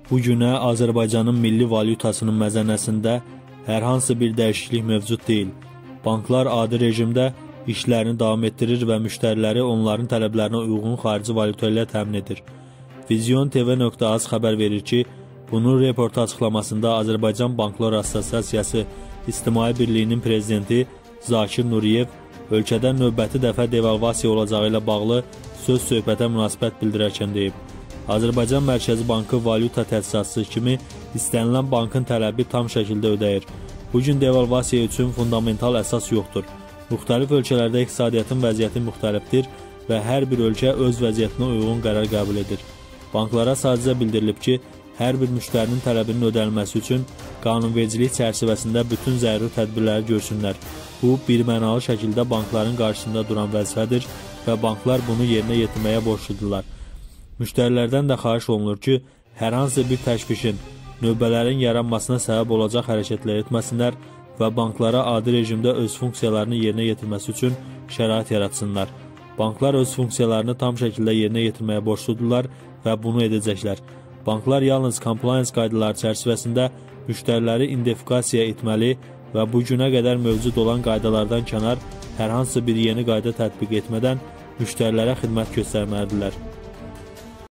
Bu günə Azərbaycanın milli valyutasının məzənəsində hər hansı bir dəyişiklik mövcud deyil. Banklar adi rejimdə işlərini davam etdirir və müştəriləri onların tələblərinə uyğun xarici valyuta ilə təmin edir. VizionTV.az xəbər verir ki, bunun reportaj açıqlamasında Azərbaycan Banklar Assosiasiyası İctimai Birliyinin prezidenti Zakir Nuriyev ölkədə növbəti dəfə devalvasiya olacağı ilə bağlı söz-söhbətə münasibət bildirərkən deyib. Azərbaycan Mərkəzi Bankı valyuta təsisatçısı kimi istənilən bankın tələbi tam şəkildə ödəyir. Bugün devalvasiya üçün fundamental əsas yoxdur. Müxtəlif ölkələrdə iqtisadiyyatın vəziyyəti müxtəlifdir və hər bir ölkə öz vəziyyətinə uyğun qərar qəbul edir. Banklara sadəcə bildirilib ki, hər bir müştərinin tələbinin ödənilməsi üçün qanunvericilik çərçivəsində bütün zəruri tədbirləri görsünlər. Bu, birmənalı şəkildə bankların qarşısında duran vəzifədir və banklar bunu yerinə yetirməyə borcludurlar. Müştərilərdən də xahiş olunur ki, hər hansı bir təşvişin, növbələrin yaranmasına səbəb olacaq hərəkətlər etməsinlər və banklara adi rejimdə öz funksiyalarını yerinə yetirməsi üçün şərait yaratsınlar. Banklar öz funksiyalarını tam şəkildə yerinə yetirməyə borcludurlar və bunu edəcəklər. Banklar yalnız compliance qaydaları çərçivəsində müştəriləri identifikasiya etməli və bu günə qədər mövcud olan qaydalardan kənar hər hansı bir yeni qayda tətbiq etmədən müştərilərə xidmət göstərməlidirlər.